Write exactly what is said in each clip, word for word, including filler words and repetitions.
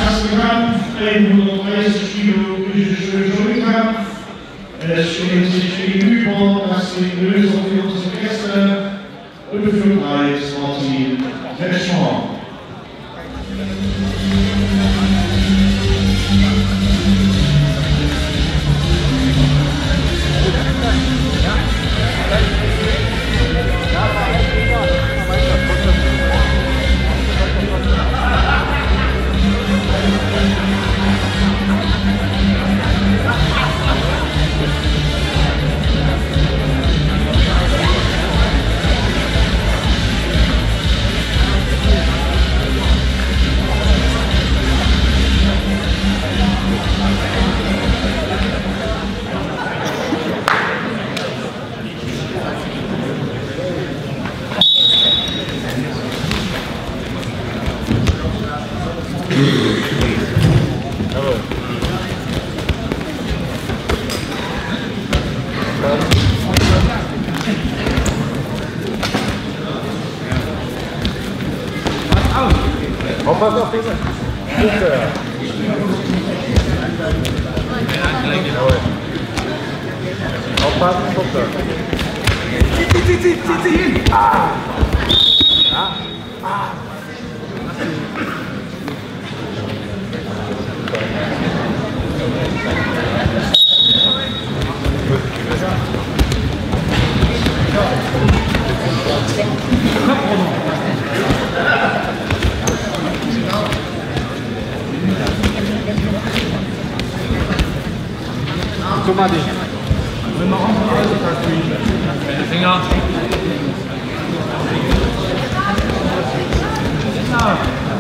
erste Kampf, hundertdreißig Kilo griechische Schulterkampf. Es steht sich gegenüber das Löser für unsere Gäste und für Preis Martin Teschner. Aufpassen auf diese Spitze. Aufpassen, Spitze. Zieh, zieh, zieh, zieh, zieh hin. Ah. Ja. Ah. So, Martin. Wenn wir auch noch Alltag kriegen. Finger. Genau.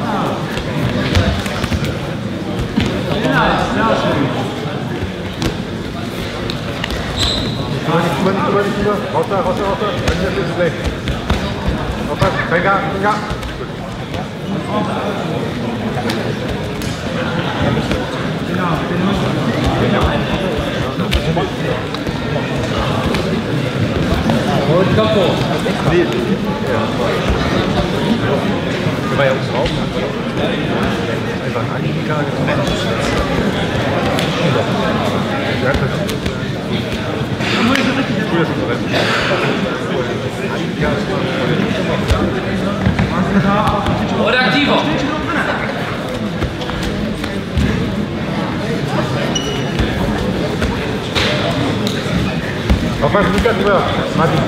Genau, sehr schön. Rüber, nicht rüber, nicht rüber. Raus da, raus da, raus da. Dann ist es schlecht. Aufpassen. Finger, Finger. Genau, genau. Und Kapo. Nee. Ja. Wir waren ja uns raus. Einfach Annika getrennt. Ja, das ist. Früher schon drin. Oder aktiver. Aufpassen, nicht drüber. Martin,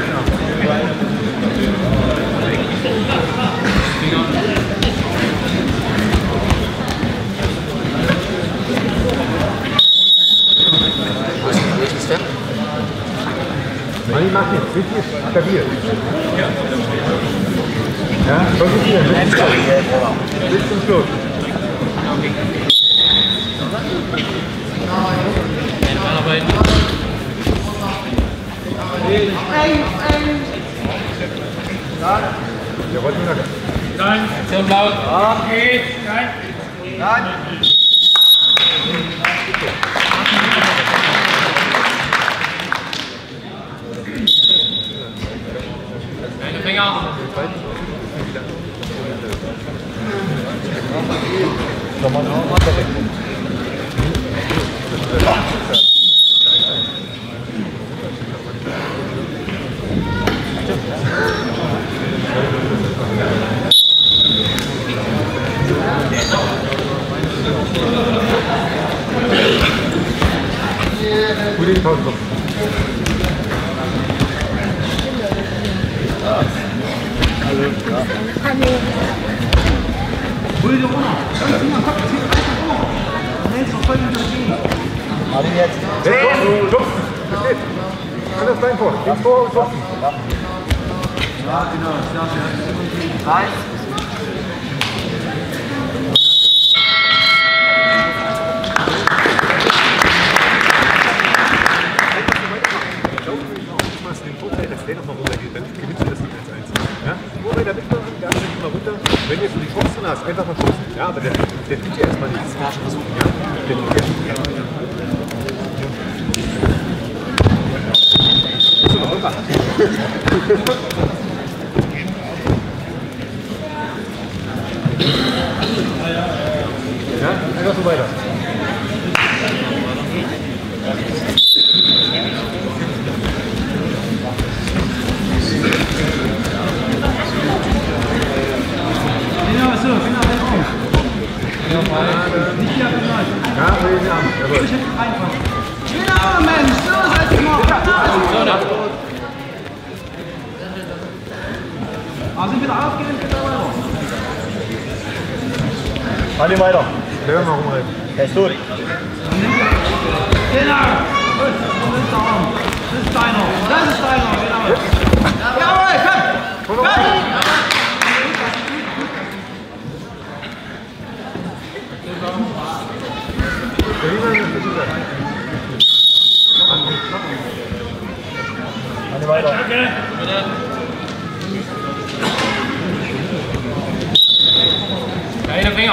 Martin, mach nicht. Wichtig ist stabil. Ja, konzentrieren. Bis zum Schluss. Ja, wollte ich sagen. Nein. Aktion laut. Okay. Nein. Nein. Keine Finger. Nochmal einen anderen Punkt. Gut in die Pause kommen. Hallo. Hallo. Hol dir runter. Ganz hin am Kopf. Zieh einfach runter. Dann hältst du voll in das Ding. Martin jetzt. Jetzt. Schubsen. Versteht. Alles dein vor. Links vor und schubsen. Ja, genau. Sehr schön. Rein. Der noch mal runtergeht, dann gewinnst du das nicht eins eins. Ja? Nur bei der Mittleren, der andere geht mal runter. Wenn du jetzt so die Chancen hast, einfach mal schubsen. Ja, aber der, der tut ja erstmal nichts. Ja, schon versuchen. Ja? Der tut ja nicht. Musst du noch runter. einfach so weiter. Genau, so, genau, genau. Nicht hier auf den Leuten. Ja, will ich haben. Jawohl. Genau, Mensch, so seid ihr mal. So, da. Aber sind wieder aufgehend, bitte weiter. Fahr weiter. Hör mal rum. Er ist tot. Genau. Gut, das ist der Arm. Das ist deiner. Das ist deiner, genau. Jawohl, komm. Komm. Fahr weiter. Okay. Keine Finger.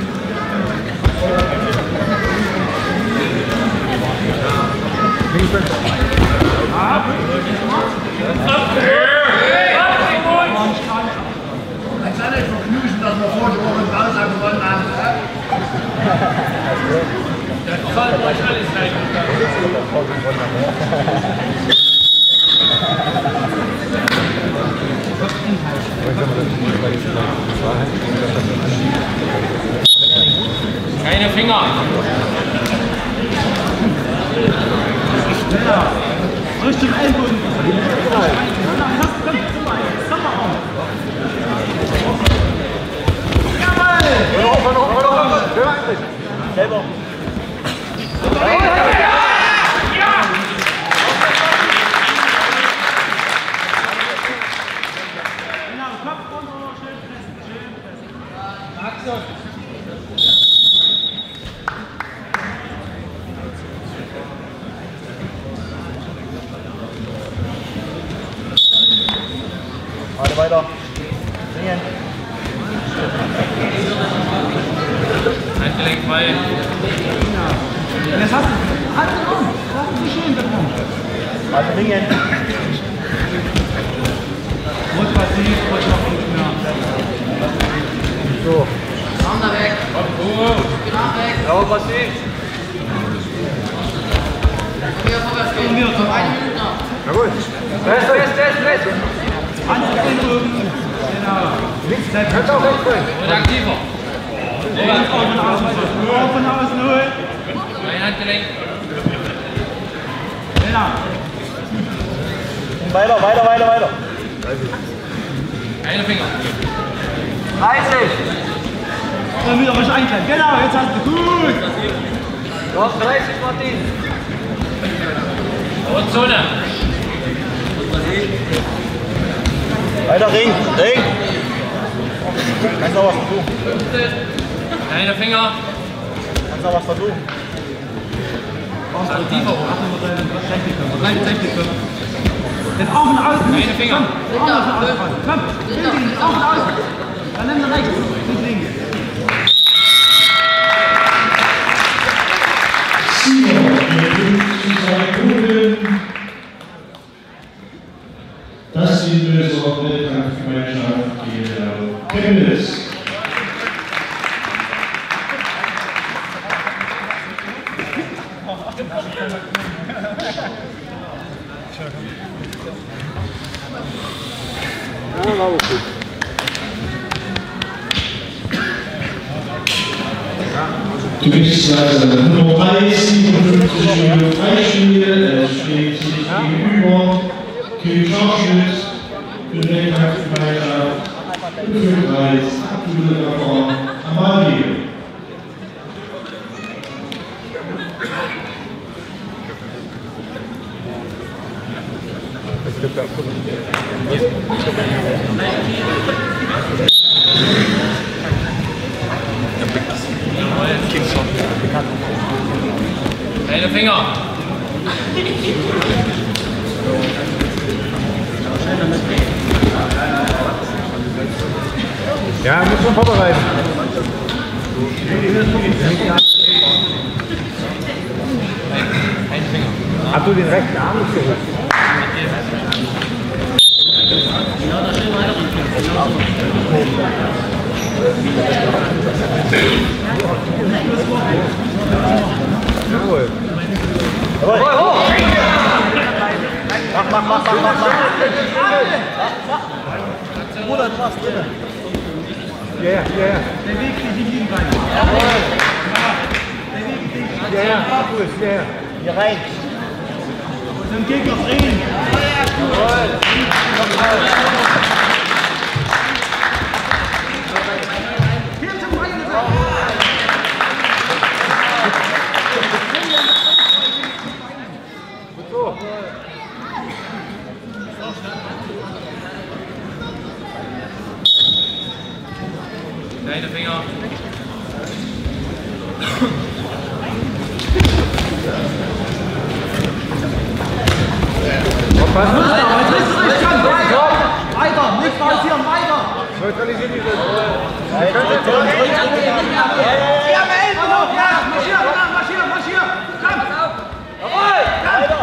Ein kleiner Vergnügen, dass wir vor der Woche raus gewonnen haben. Das soll euch alles sein. Keine Finger. Ja, Richtung Ellbogen. Selber. Genau, Kopf runter, schön pressen, schön pressen. Axel. Warte weiter. Singen. Handgelenk frei. Und jetzt hast du, halt den Arm, das hast du so schön bekommen. Warte, singen. Rot passiv, rot noch nicht mehr. So. Arm da weg. Genau weg. Ja, passiv. Wieder vorwärts gehen. Wieder zum Eine Minute noch. Jawohl. Rest, rest, rest, rest. Hand auf den Rücken. Genau. Links, rechts, auch rechts rein. Und aktiver. Ganz auf und außen. Nur von außen holen. Mein Handgelenk. Genau. Und weiter, weiter, weiter, weiter. Keine Finger. dreißig. Und wieder ruhig einklemmen. Genau, jetzt hast du gut. Noch dreißig, Martin. Und Zone. Weiter, Ring, Ring. Kannst noch was tun. Keine Finger. Kannst noch was versuchen. Tiefer hoch. Achten wir deine Technik. Deine Technik. Den Arm von außen. Keine Finger. Den Arm von außen. Komm, den Arm von außen. Dann nimm den rechts. Nicht links. Sieger zu seinen Kugeln. Das ist die Lösung der Kampfgemeinschaft G L Chemnitz. Ja, war okay. Gewichtsklasse Nummer drei, siebenundfünfzig Kilo Freispiel, es steht sich gegenüber Kim Schauschmidt für den Wettkampfgemeinschaft Ölkreis Abdul Amadi. Keine Finger. Ja, muss schon vorbereiten. Hast du den rechten Arm nicht gehört? Ja, da steht weiter. Jawohl. Jawohl, hoch! Mach, mach, mach, mach, mach, mach. Bruder, du warst drin. Ja, ja, ja. Der Weg geht nicht liegen rein. Jawohl. Der Weg geht nicht Ja, ja, cool, ja, ja. Hier rein. Zum Gegner drehen. Jawohl. Hier zum Bein. Gut so. Kleine Finger. Weiter, nicht pausieren, weiter! Neutralisiert die Welt. Ja, am Elf noch! Ja, marschier, marschier, marschier! Komm! Jawohl! Weiter!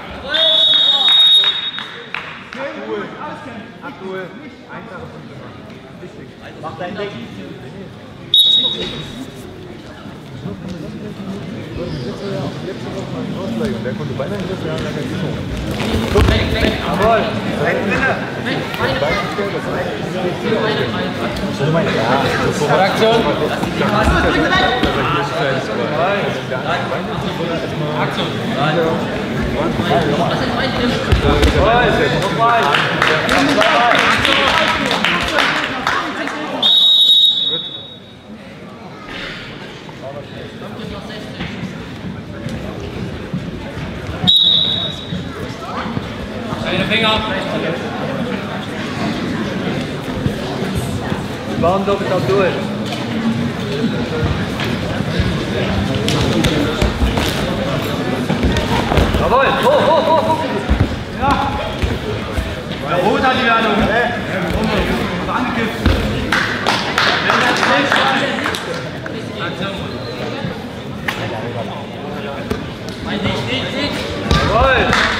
Cool. Cool. Einfache Punkte machen. Wichtig. Mach dein Ding. Der konnte beinahe nicht mehr lange Übung. Jawohl! Aktion! Aktion! Nochmal! Kleine Finger! Warum doppelt auf durch? Jawohl! Hoch, hoch, hoch, hoch! Ja! Der Rot hat die Ladung. Hat angekippt. Jawohl!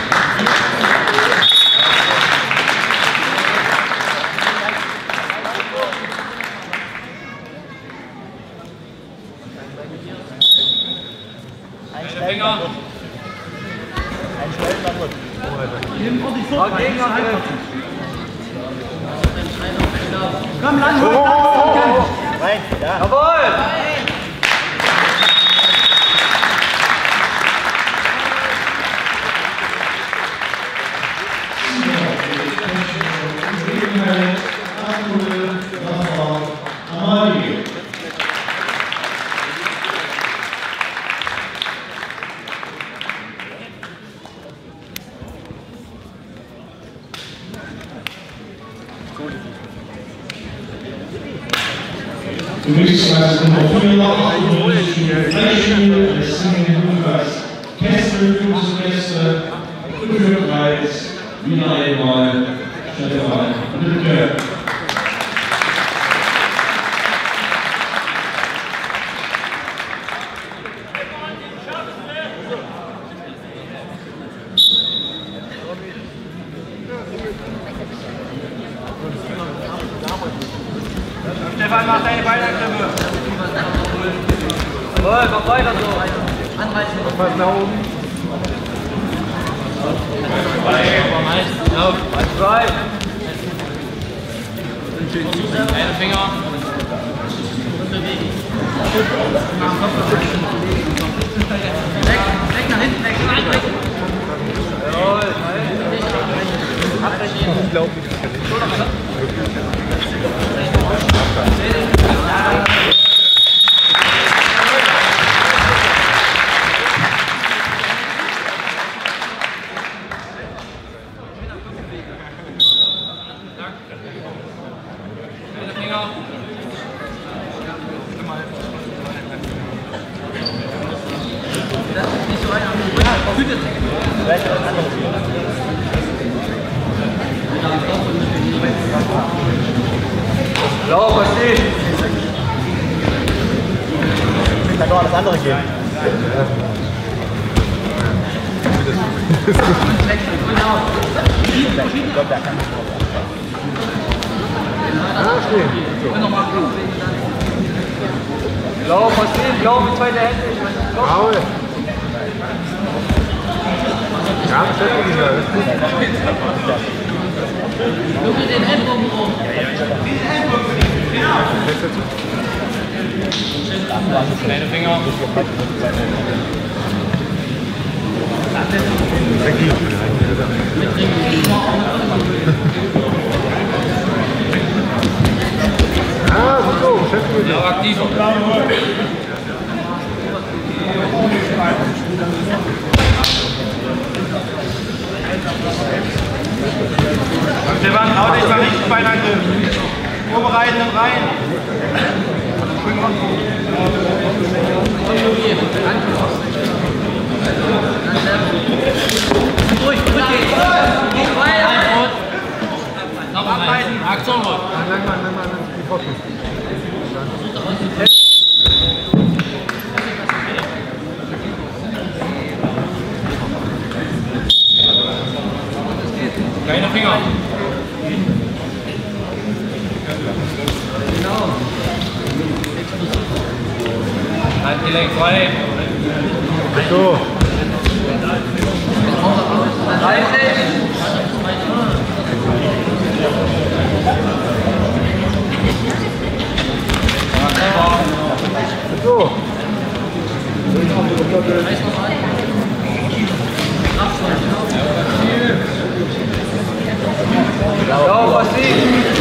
Kleine Finger! Nimm ordentlich so rein. Komm, lang, hoch, Rein, ja. Jawohl! Gewichtsklasse Nummer vier, Fleischspiel, das Single Lukas Kessel, Führungsgäste, Fünfkreis, wieder einmal, Stefan Lücke. Stefan, mach deine Beinangriffe. Jawohl, mach weiter so. Anreißen. Was nach oben. Lauf! Eins, zwei. Kleine Finger! Weg, weg nach hinten, weg, weg, weg. Jawohl. Abbrechen. Kleine Finger! Das ist nicht so weit am Hüte. Vielleicht was anderes. Blau, verstehe. Ich kann doch alles andere geben. Ich glaube, da kann ich noch. Ja, stehen. So. Blau, passieren, blau mit zweiter Hände. Paul. Ja, beschäftigt ihn da. Guck dir den Ellbogen um. Kleine Finger. Ah, so, beschäftigt ihn. Ja, aktiv. Stefan, hau dich mal nicht Bein angriff. Vorbereiten und rein. Durch, drück ihn. Geh weiter. Noch einmal. Aktion rot. Lang, lang, lang, lang, lang, die Pfosten. Kleine Finger. Handgelenk frei. So. So. Blau, passiert.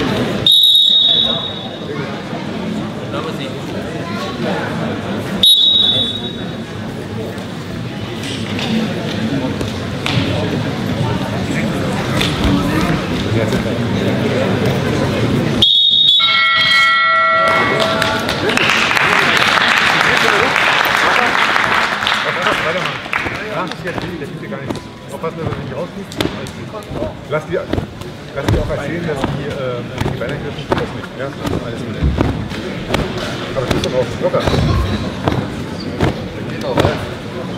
Aufpassen, dass er nicht rausgeht. Lass die, lass die auch erzählen, dass die, äh, die Beine griffen, das nicht. Ja, alles mit. Aber du bist doch auch locker. Das geht auch, ja.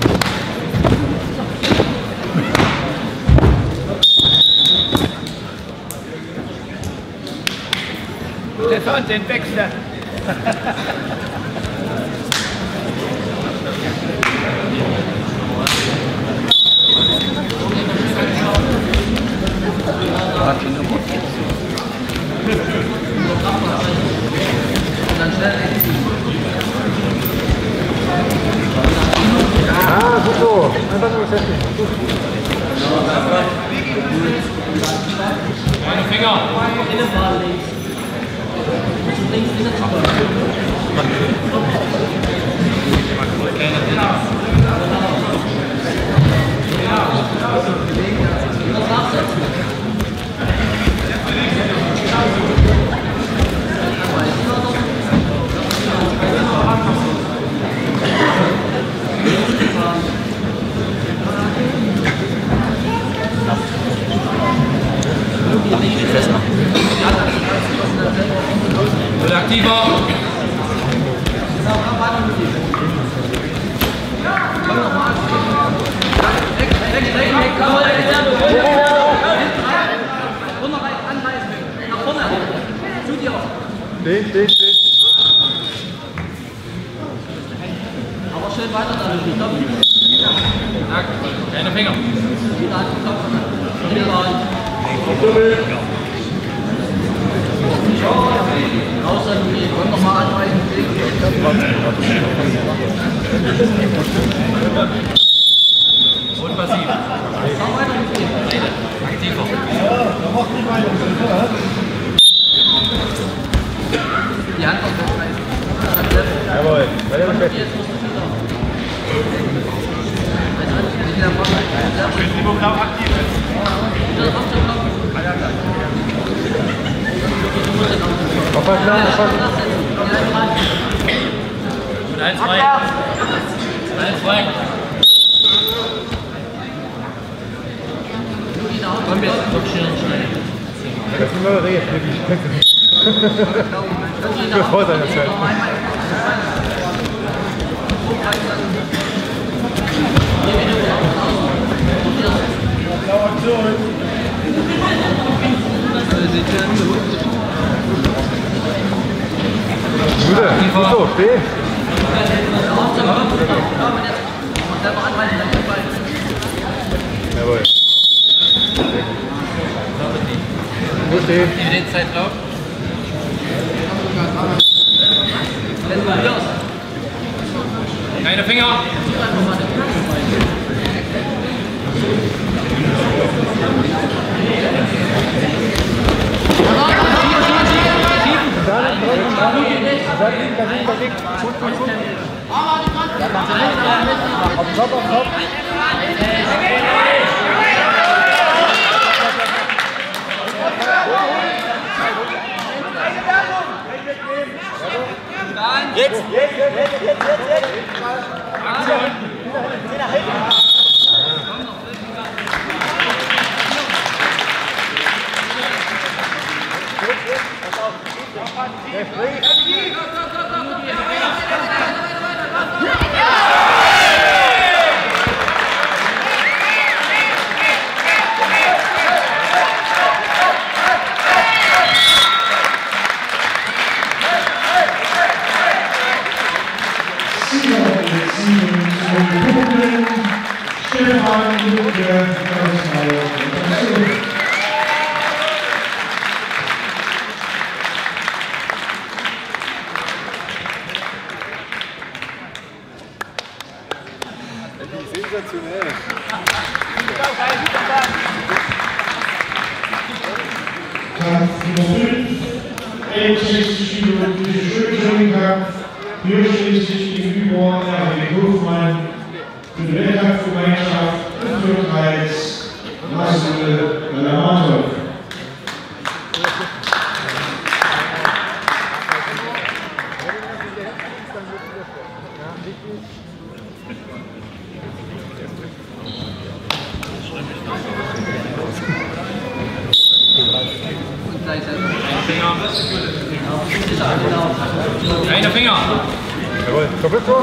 Stefan, den Wechsler. Ah, gut so. Einfach nur beschäftigen. Kleine Finger. Wird aktiver. Stehen, stehen, stehen. Aber schön weiter damit. Kleine Finger. Wieder an den Kopf. Raus an die, und nochmal anreichen. Und passiv. Mach weiter mit dem. Aktiver. Die Hand auf den Kreis. Jawohl, weiter beschäftigen. Jetzt musst du wieder. Nicht wieder vorne. Übung blau aktiv. Wieder auf den Kopf. Aufpassen, aufpassen. Und eins frei. Eins frei. Komm jetzt. Komm schnell, schnell. Das sind neue Rehe für die Strecke. Für vor seiner Zeit. Aktiv vor. So, stehen. Jawohl. Wo stehen? In den Zeitlauf. Keine Finger. Auf Kopf, auf Kopf. Jetzt! Jetzt, jetzt, jetzt, jetzt, jetzt! Aktion! Geh nach hinten! Stefan Lübke, sensationell. Kampf Nummer fünf, elfsechzig Kilo Schulterkampf, hier steht sich gegenüber Erwin Hofmann für die Weltkampfgemeinschaft und für den Kreis Marcel Lamatov. Keine Finger. Jawohl, Doppeltor.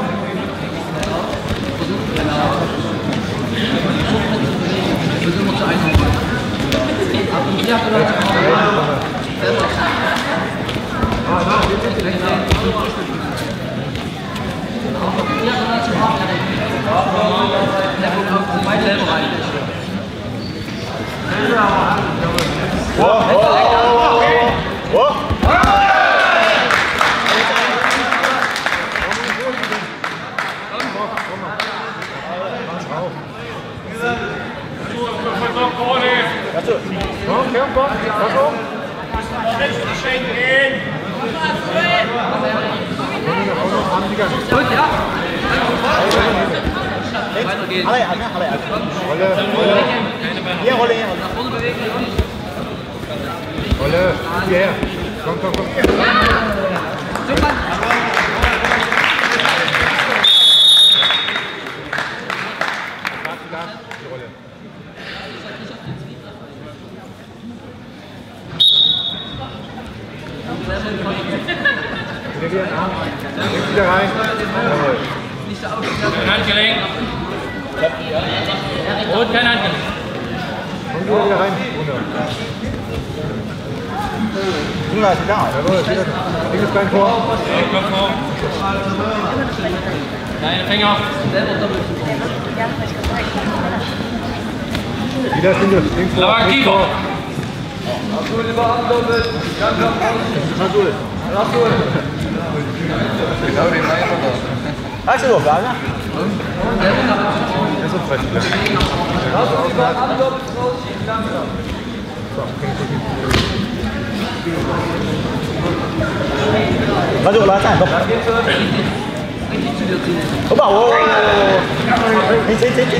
Gut, ja. Weiter geht's. Alle, alle, alle. Rolle, Rolle. Hier, Rolle, hier. Nach vorne bewegen. Rolle, hierher. Komm, komm, komm. Super. Die Rolle. Wieder wieder den Arm. Links wieder rein. Jawohl. Kein Handgelenk. Und kein Handgelenk. Und wieder wieder rein. Wunder. Finger ist da. Jawohl, wieder. Linkes Bein vor. Ja, Kopf vor. Keine Finger. Wieder Finger. Links vor. Aber Links vor. Hast du noch, Lager? Das ist ein Freispieler. Warte, warte, komm. Komm mal, oh. Hin, hin, hin, hin.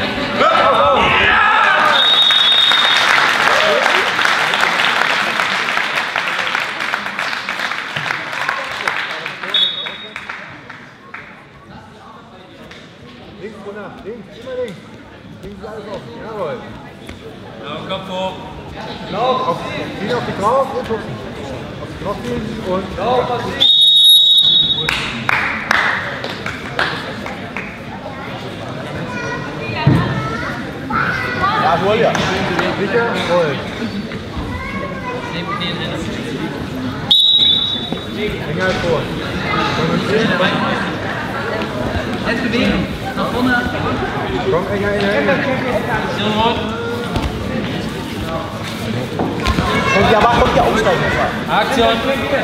Links runter. Links, immer links. Links ist alles offen. Jawohl. Ja, Kopf hoch. Lauf. Auf, ziehen auf die drauf und hupfen. Auf die Knochen und... Lauf, was liegt. Ja, wohl, ja. Sicher, voll. Finger halt vor. Jetzt bewegen. Nach vorne. Komm, enger, enger, enger. Kommt ja, aber kommt ja aussteigen. Aktion.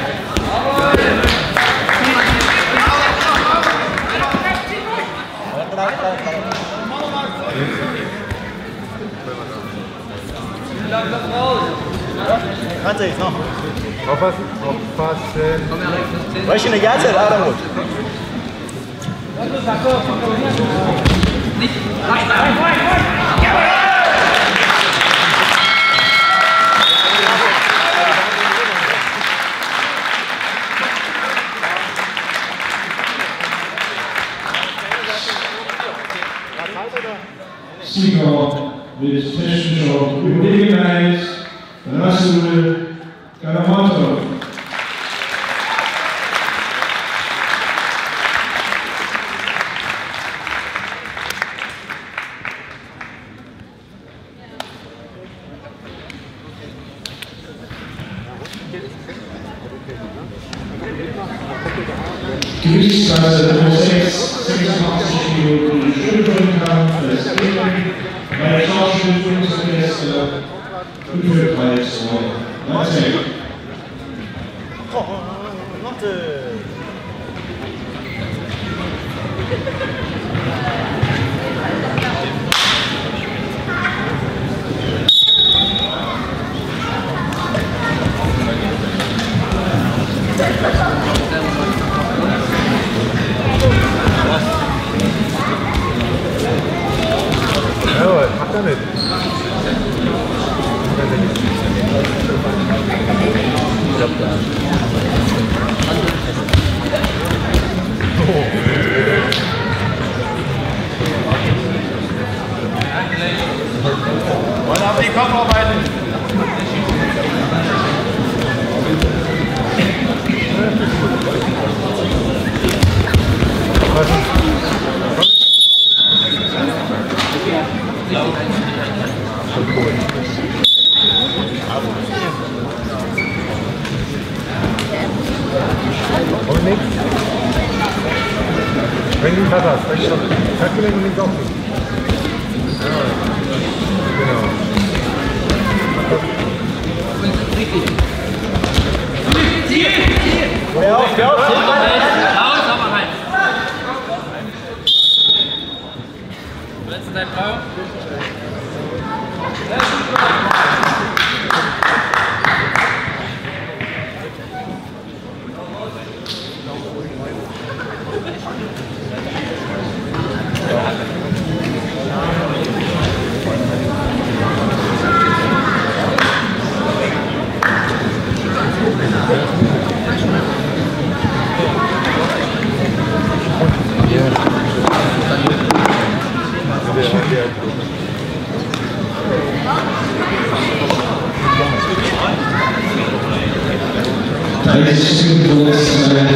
Kannst du jetzt noch? Aufpassen, aufpassen. Weißt du, eine ganze Ladung? Nicht. Absteigen. Sieger mit technischer Überlegenheit, Rasul Karamatov. Gewichtsklasse Nummer sechs, sechsundachtzig Kilo für den Schulterkampf, das Training, bei Schauspielführungsorchester und für Preis neunzehn. Oh, Lotte! Jawohl, mach damit. Wollen auf den Kopf arbeiten. Und nix. Wenn du ihn hast, wenn du kannst du den links aufnehmen. Genau. Hör auf, hör auf! Raus, aber rein. Letzte Zeit blau. dreißig Sekunden Zeit.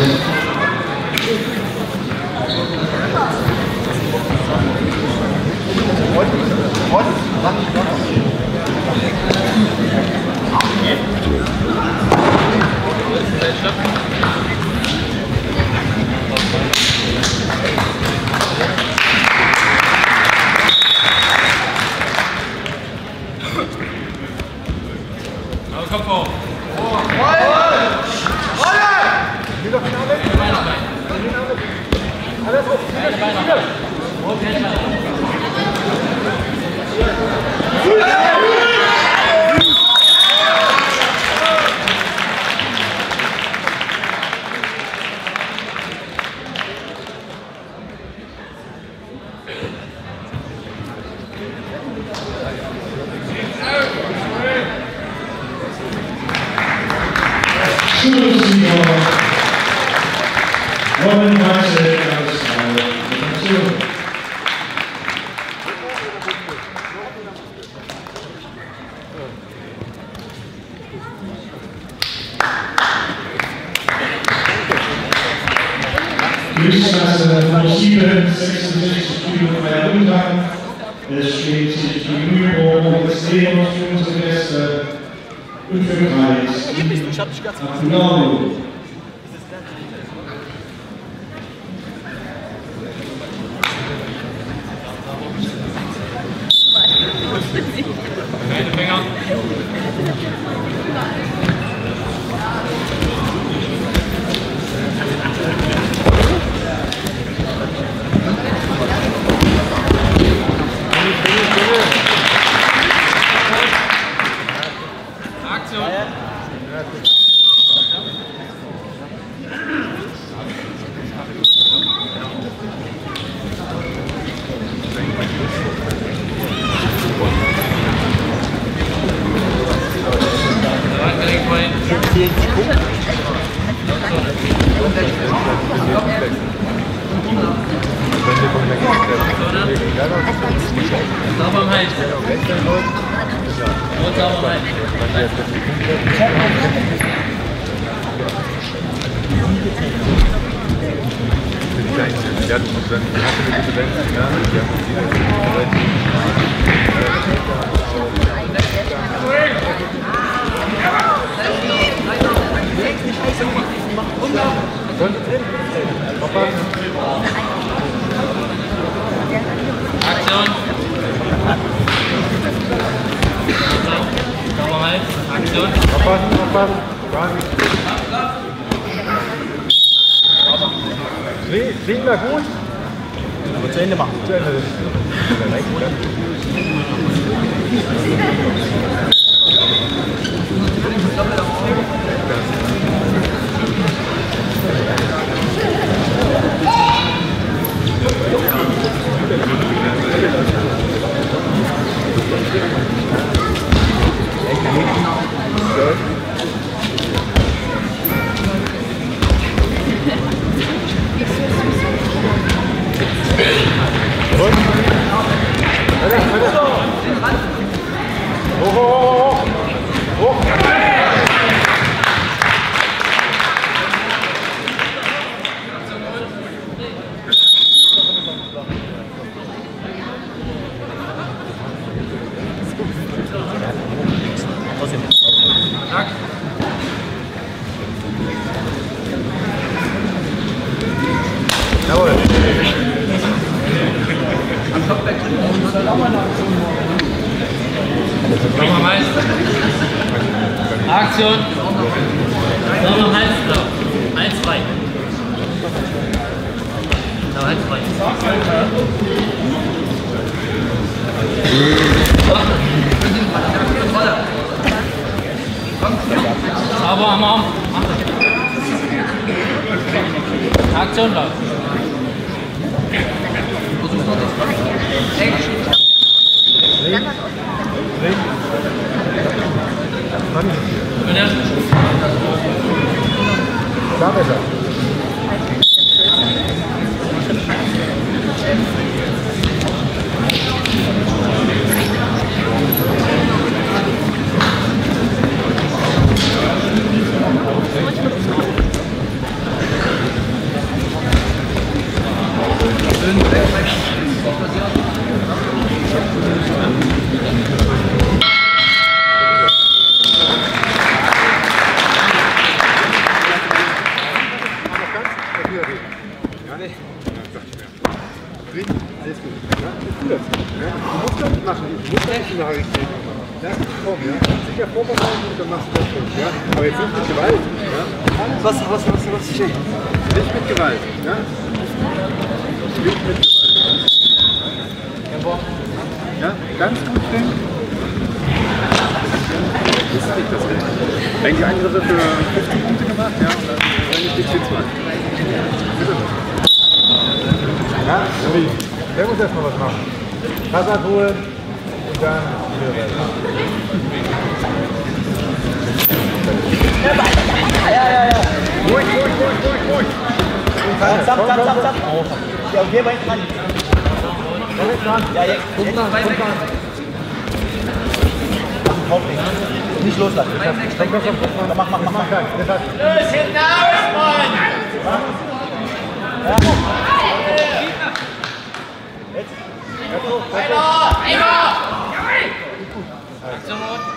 Aber Kopf hoch. Alles hoch, wieder, wieder. Schulsieger Robin Weise aus der Gewichtsklasse Nummer sieben, sechsundsechzig Kilo freier Umgang. Es steht sich gegenüber des Trainers für unsere Gäste und für Preis. Abdullah. Keine Finger. Aktion. Sauber am Hals. Und sauber am Hals. Die hatten uns dann, die hatten eine gute Welt, ja, die haben uns Aktion. Sauber am Hals. Aktion. aufpassen, aufpassen, gar nicht. Fliegen wir gut? Aber zu Ende machen. Zu Ende. Hoch, hoch, hoch, hoch. Zack. Jawohl. Sauber am Hals. Aktion. Sauber am Hals. Hals frei. Sauber Hals frei. Sauber am Arm. Aktion läuft. Bitte. Da besser. Alles gut. Ja, ist gut. Ja, du musst das nicht machen. Du musst nicht nachrichten. Ja, komm, ja. Sicher vorbereiten und dann machst du das schon. Ja? Aber jetzt nicht mit Gewalt. Ja? Was, was, was, was, schön. Nicht mit Gewalt. Ja? Nicht mit Gewalt. Ja, ganz gut drin. Das ist nicht das Ding. Eigentlich Angriffe für fünfzig Punkte gemacht, ja, und dann eigentlich die zwei. Bitte. Ja, der muss erstmal was machen. Tassat holen und dann wieder weiter. Ja, ja, ja. Ruhig, ruhig, ruhig, ruhig, ruhig. Zapp, zapp, zapp, zapp, zapp. Ja, okay, bei dran. Ja, jetzt. Jetzt nach, kommt nach. Nicht loslassen. Mach, mach, mach, mach. Los, hinaus, Mann! Ja. Jetzt. Einer! Einer! Aktion.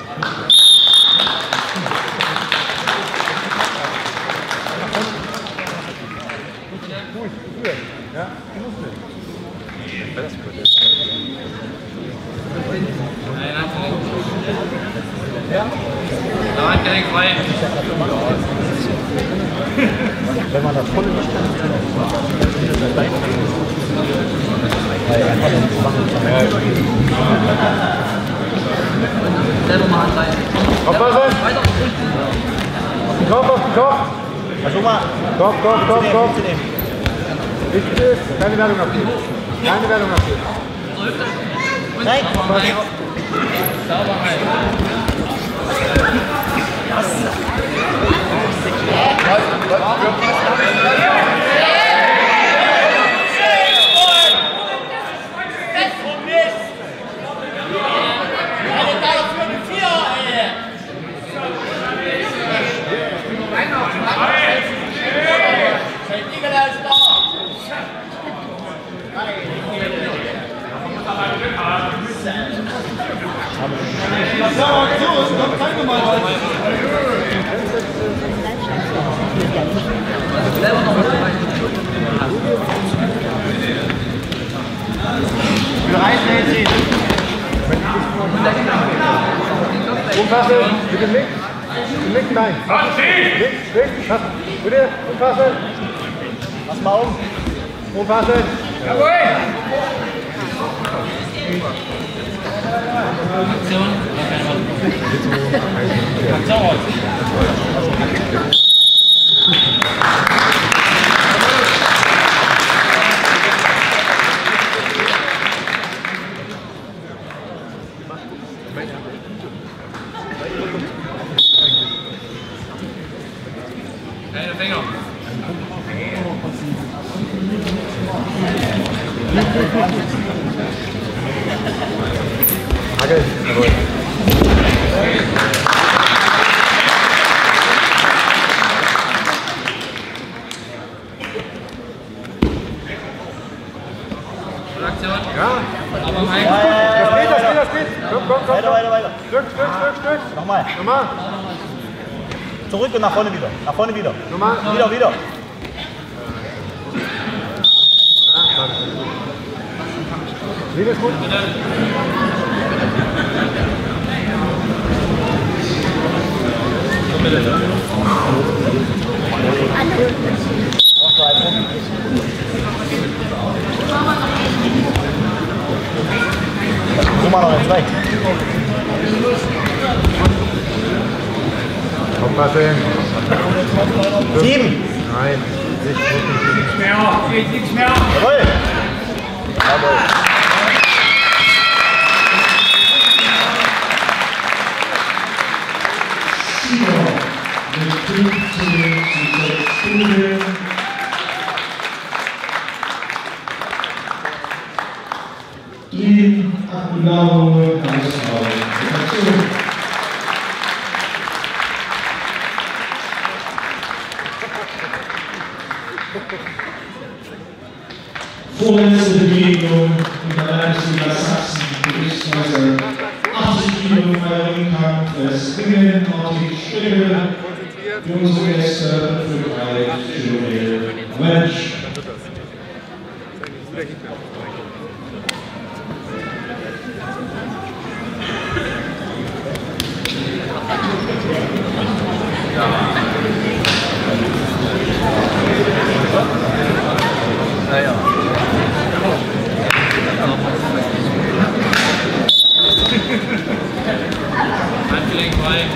Ja, du musst nicht. Nein, Da hat direkt frei. Wenn man das volle nicht kann, kann man das leicht Selber mal anleihen. Aufpassen! Weiter. Auf den Kopf, auf den Kopf! Also mal, Kopf, Kopf, Kopf, Kopf! zu nehmen. Wichtig ist, keine Wertung abgeben. Keine Wertung abgeben. Nein, Sauber rein. Umfassen, bitte links. Links, nein. Links, links, passen. Bitte, umfassen. pass mal um. Umfassen. Aktion. Aktion raus. Keine Finger. Hagel, jawohl. Aktion. Ja. Aber mein. Das geht, das geht, das geht. Komm, komm, komm. Weiter, weiter, weiter. Stück, Stück, Stück, Stück. Nochmal. Nochmal. Zurück und nach vorne wieder. Nach vorne wieder. Nochmal. Wieder, wieder. Liebe ist gut. So mal noch jetzt weg. Aufpassen. Sieben. Nein, nicht wirklich. Nichts mehr. Geht nichts mehr. Jawohl. Jawohl. Simon mit fünfzehn zu sechs Punkten. Drehen, Akkuladung, alles Aktion. Vorletzte Begegnung in der Landesliga Sachsen, Gerichtsmeister achtzig Kilo Ringkampf, das Ringen, Martin Strickel, für unsere Gäste für drei Kilometer Mensch. Handgelenk frei.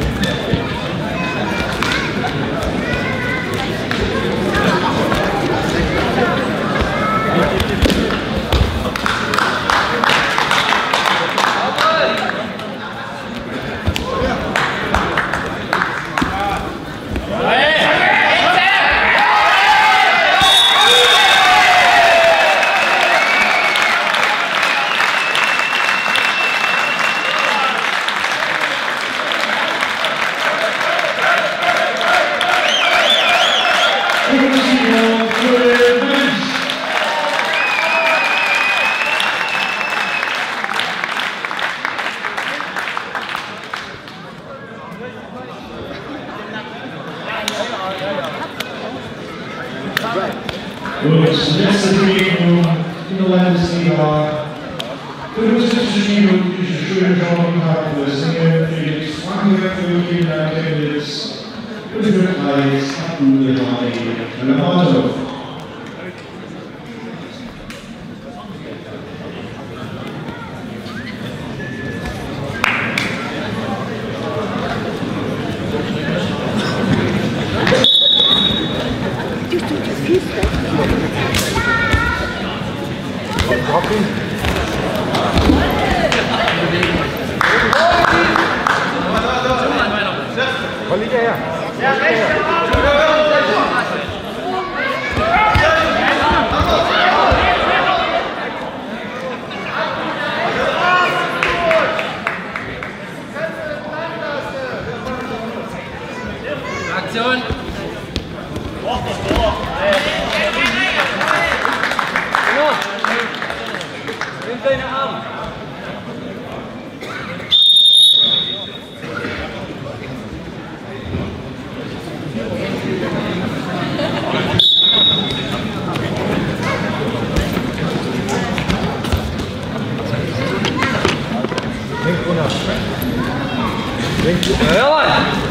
Und letzte Begegnung in der Landesliga. fünfundsiebzig Kilo, die schöne Genre gehabt, das Single Felix Frank. Kinder Chemnitz, Bundeslandkreis Abdul-Rahman. Wo liegt er her? Ja, rechts. Aktion. Nimm deine Arme. Links runter. Links runter. Jawohl!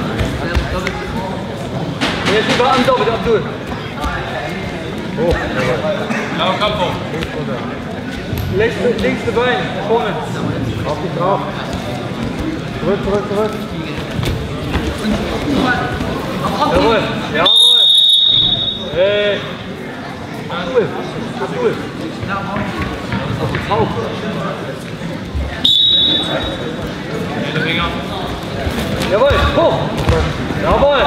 Jetzt lieber an, doppelt Abdul. Hoch. Ja, Kopf hoch. Links runter. Links, links Bein, vorne. Auf dich drauf. Zurück, zurück, zurück. Jawohl, jawohl. Hey. Abdul. Abdul. Auf den Bauch. Finger. Jawohl, hoch. Jawohl.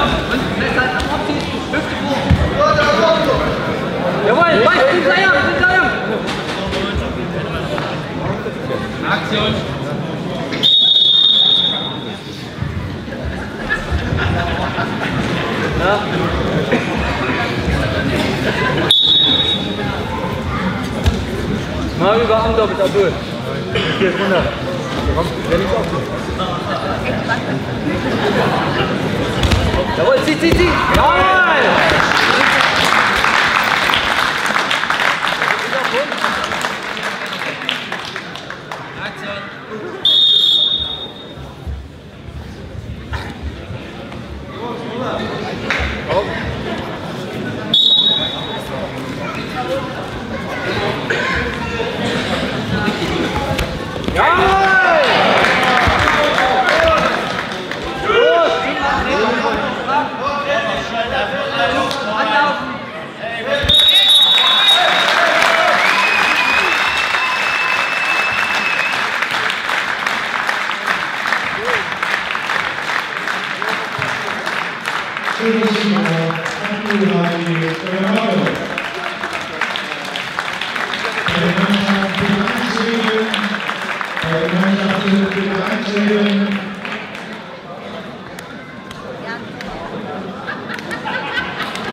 Jawohl, Bein, hinterher, hinterher. Aktion. Ja. Mal über Arm doppelt, Abdul. Hier runter. Komm, der liegt auf dich. Jawohl, zieh, zieh, zieh. Jawohl. Aktion. Schönes Jahr, Abdul-Rahman.